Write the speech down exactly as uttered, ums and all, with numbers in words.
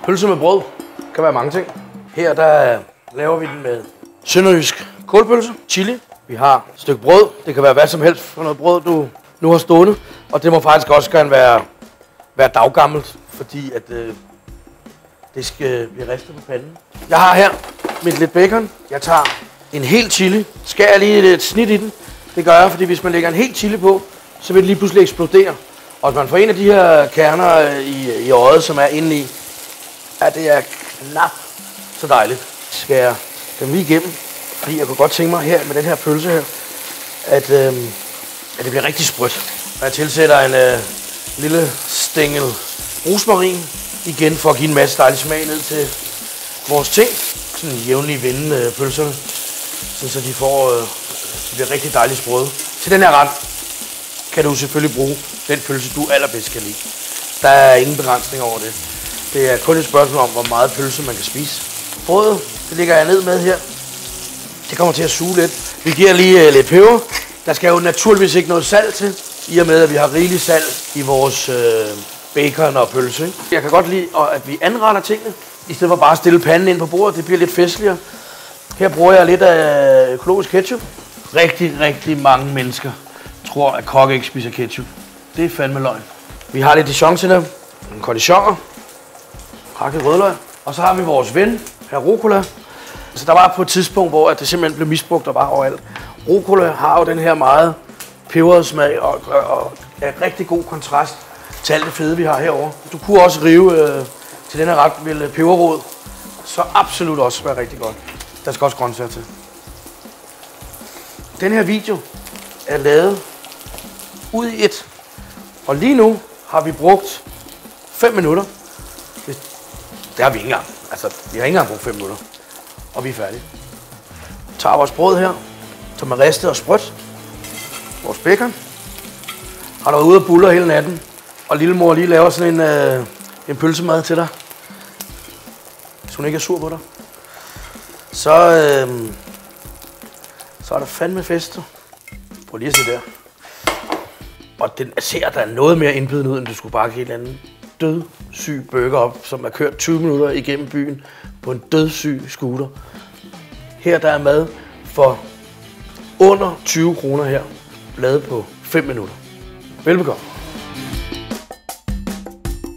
Pølse med brød kan være mange ting. Her der laver vi den med sønderjysk kålpølse, chili. Vi har et stykke brød. Det kan være hvad som helst for noget brød, du nu har stående. Og det må faktisk også gerne være, være daggammelt, fordi at, øh, det skal blive ristet på panden. Jeg har her mit lidt bacon. Jeg tager en hel chili. Skærer jeg lige et snit i den. Det gør jeg, fordi hvis man lægger en hel chili på, så vil det lige pludselig eksplodere. Og hvis man får en af de her kerner i, i øjet, som er inde i, ja, det er knap så dejligt. Skærer dem lige igennem, fordi jeg kunne godt tænke mig her med den her pølse her, at, øh, at det bliver rigtig sprødt. Og jeg tilsætter en øh, lille stængel rosmarin igen for at give en masse dejlig smag ned til vores ting. Sådan jævnligt vende øh, pølserne, så de får øh, de bliver rigtig dejligt sprøde. Til den her ret kan du selvfølgelig bruge den pølse, du allerbedst kan lide. Der er ingen begrænsning over det. Det er kun et spørgsmål om, hvor meget pølse man kan spise. Brødet, det lægger jeg ned med her. Det kommer til at suge lidt. Vi giver lige uh, lidt peber. Der skal jo naturligvis ikke noget salt til, i og med at vi har rigeligt salt i vores øh, bacon og pølse. Ikke? Jeg kan godt lide, at vi anretter tingene, i stedet for bare at stille panden ind på bordet. Det bliver lidt festligere. Her bruger jeg lidt af økologisk ketchup. Rigtig, rigtig mange mennesker tror, at kokke ikke spiser ketchup. Det er fandme løgn. Vi har lidt dijon til dem. En cornichoner. Hakket rødløg. Og så har vi vores ven, her rucola. Så der var på et tidspunkt, hvor det simpelthen blev misbrugt og bare overalt. Rucola har jo den her meget peberede smag og, og, og er rigtig god kontrast til alt det fede, vi har herovre. Du kunne også rive øh, til denne ret vil peberrod, så absolut også være rigtig godt. Der skal også grøntsager til. Den her video er lavet ud i et, og lige nu har vi brugt fem minutter. Det har vi ikke engang. Altså, vi har ikke engang brugt fem minutter. Og vi er færdige. Vi tager vores brød her, som er ristet og sprødt. Vores bacon. Har været ude og buller hele natten. Og lillemor lige laver sådan en, øh, en pølsemad til dig. Hvis hun ikke er sur på dig. Så, øh, så er der fandme fest. Prøv lige at se der. Og den ser der er noget mere indbydende ud, end du skulle bare give en anden dødssyg burger op, som er kørt tyve minutter igennem byen på en dødssyg scooter. Her der er mad for under tyve kroner her, lavet på fem minutter. Velbekomme.